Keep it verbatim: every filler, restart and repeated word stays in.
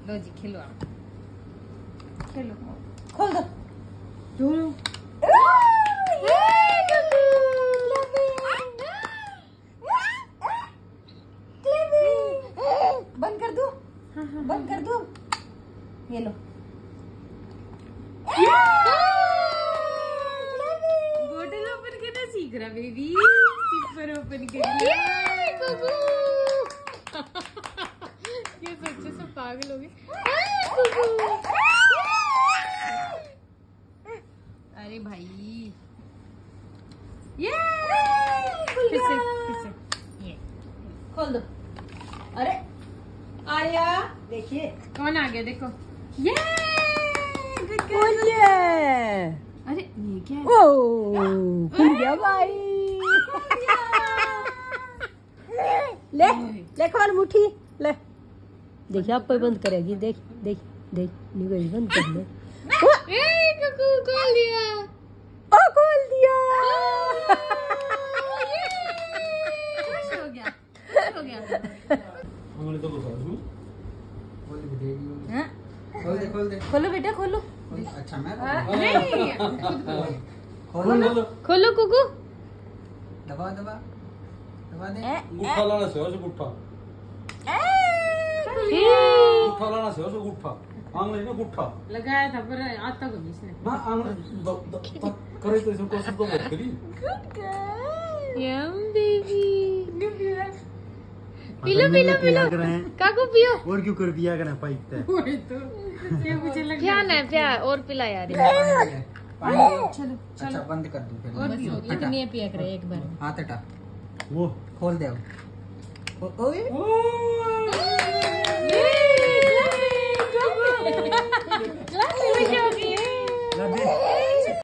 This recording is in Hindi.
लो जी खेलो आप, खेलो, खोल दो। बंद कर दो, बंद कर दो, ये लो। बोतल ओपन करना सीख रहा बेबी, सिपर ओपन कर लिया। ये सच्चे से पागल हो गए। अरे भाई ये फिर से फिर से ये खोल दो। अरे आर्या देखिए कौन आ गया, देखो ये अरे ये क्या है? ओ खुल गया भाई। ले ले खोल मुट्ठी ले। देखिए आप बंद करेगी, देख देख देख नहीं गई, बंद कर ले। ए कुकू खोल दिया, ओ खोल दिया। खुश हो गया, खुश हो गया। तो खोल दे, हाँ? खोल दे, खोल दे। खोलो बेटा खोलो। अच्छा मैं नहीं खोलो, खोलो कुकू। दबा दबा दबा दे। गुट्ठा लाना से हो, गुट्ठा ए, गुट्ठा लाना से हो, गुट्ठा आंगले ना गुट्ठा लगाया था पर आज तक अभी इसने ना आंगले द द करे तो इसको सब तो बहुत करी। यम बेबी पिलो पिलो पिलो काकू पियो। और क्यों कर दिया करना पाइप पे वही तो ये मुझे लग प्यान है प्या और पिला यार। चलो अच्छा बंद कर दूं फिर। और पियो, ये तो नहीं पिया करे एक बार। हाथ हटा, वो खोल दे अब। ओ- ओए ये